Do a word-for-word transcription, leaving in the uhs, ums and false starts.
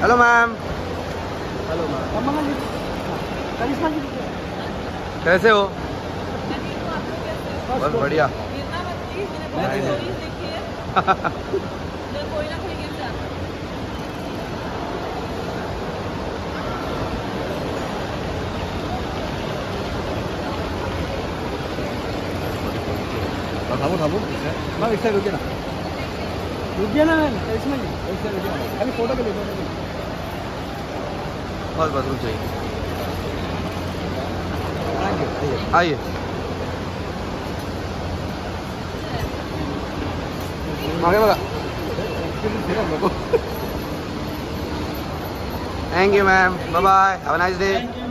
Hello ma'am. Hello ma'am. कैसे हो? बस बढ़िया। थामो थामो मैम, इस साइड रुकिए ना, रुकिए ना मैम, इसमें इस साइड रुकिए ना, खाली फोटो के लिए, फोटो के लिए। बस बस रुक जाइए, आइए। आगे बगा। Thank you ma'am, bye bye, have a nice day.